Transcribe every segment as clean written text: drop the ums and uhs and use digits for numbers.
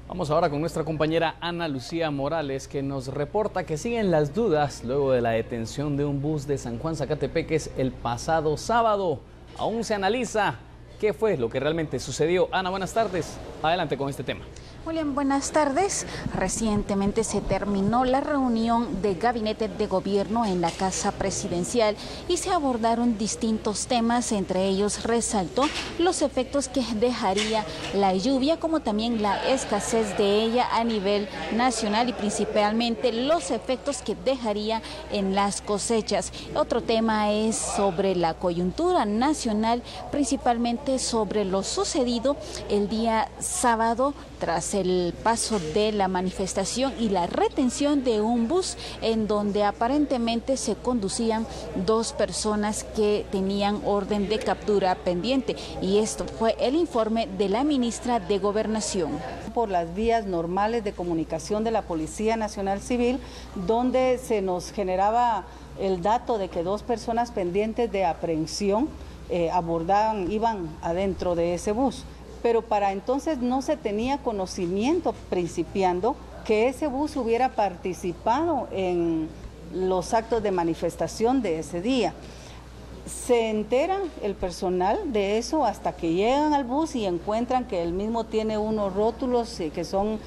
Vamos ahora con nuestra compañera Ana Lucía Morales, que nos reporta que siguen las dudas luego de la detención de un bus de San Juan Zacatepeques el pasado sábado. Aún se analiza qué fue lo que realmente sucedió. Ana, buenas tardes. Adelante con este tema. Julián, buenas tardes. Recientemente se terminó la reunión de gabinete de gobierno en la Casa Presidencial y se abordaron distintos temas. Entre ellos resaltó los efectos que dejaría la lluvia, como también la escasez de ella a nivel nacional y principalmente los efectos que dejaría en las cosechas. Otro tema es sobre la coyuntura nacional, principalmente sobre lo sucedido el día sábado tras el paso de la manifestación y la retención de un bus en donde aparentemente se conducían dos personas que tenían orden de captura pendiente. Y esto fue el informe de la ministra de Gobernación. Por las vías normales de comunicación de la Policía Nacional Civil, donde se nos generaba el dato de que dos personas pendientes de aprehensión iban adentro de ese bus. Pero para entonces no se tenía conocimiento, principiando, que ese bus hubiera participado en los actos de manifestación de ese día. Se entera el personal de eso hasta que llegan al bus y encuentran que el mismo tiene unos rótulos que son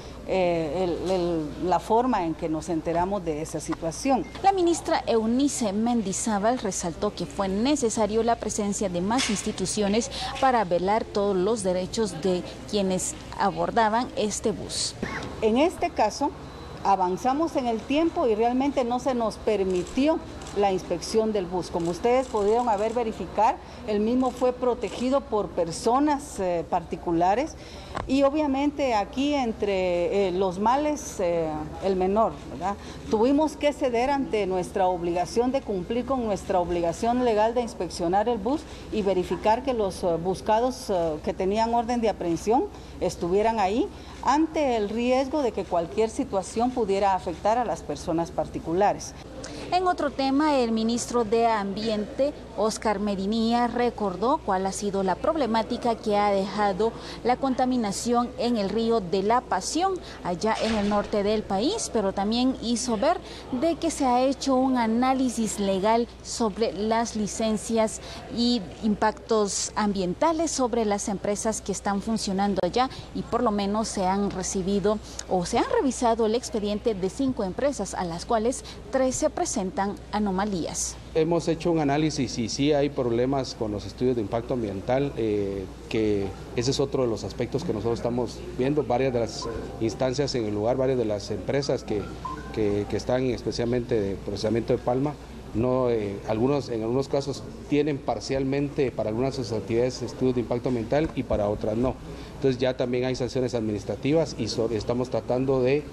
la forma en que nos enteramos de esa situación. La ministra Eunice Mendizábal resaltó que fue necesario la presencia de más instituciones para velar todos los derechos de quienes abordaban este bus. En este caso, avanzamos en el tiempo y realmente no se nos permitió la inspección del bus. Como ustedes pudieron verificar, el mismo fue protegido por personas particulares y obviamente aquí entre los males el menor, ¿verdad? Tuvimos que ceder ante nuestra obligación de cumplir con nuestra obligación legal de inspeccionar el bus y verificar que los buscados que tenían orden de aprehensión estuvieran ahí ante el riesgo de que cualquier situación pudiera afectar a las personas particulares. En otro tema, el ministro de Ambiente, Óscar Medinilla, recordó cuál ha sido la problemática que ha dejado la contaminación en el río de la Pasión, allá en el norte del país, pero también hizo ver de que se ha hecho un análisis legal sobre las licencias y impactos ambientales sobre las empresas que están funcionando allá y por lo menos se han recibido o se han revisado el expediente de 5 empresas, a las cuales 3 se presentan anomalías. Hemos hecho un análisis y sí hay problemas con los estudios de impacto ambiental, que ese es otro de los aspectos que nosotros estamos viendo. Varias de las instancias en el lugar, varias de las empresas que están especialmente de procesamiento de palma, en algunos casos tienen parcialmente para algunas de sus actividades estudios de impacto ambiental y para otras no. Entonces ya también hay sanciones administrativas y estamos tratando de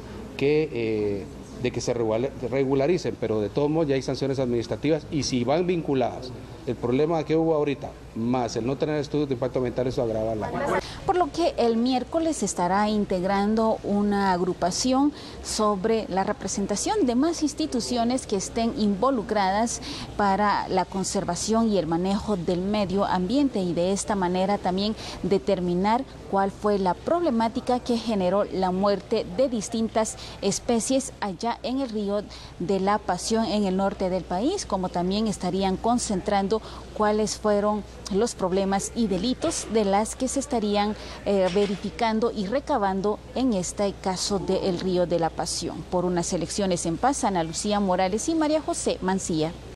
que se regularicen, pero de todos modos ya hay sanciones administrativas y si van vinculadas el problema que hubo ahorita más el no tener estudios de impacto ambiental, eso agrava la... Por lo que el miércoles estará integrando una agrupación sobre la representación de más instituciones que estén involucradas para la conservación y el manejo del medio ambiente y de esta manera también determinar cuál fue la problemática que generó la muerte de distintas especies allá en el río de la Pasión en el norte del país, como también estarían concentrando cuáles fueron los problemas y delitos de las que se estarían verificando y recabando en este caso del río de la Pasión. Por unas elecciones en paz, Ana Lucía Morales y María José Mancilla.